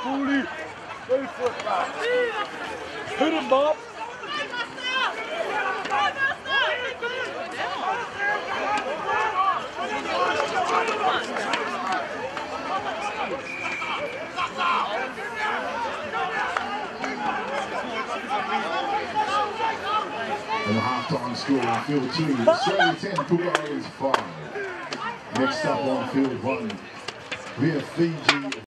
Booty. 3 foot back. Hit him, Bob. And the halftime score on field 2, Australia 10, Cook Islands 5. Next up on field 1, we have Fiji.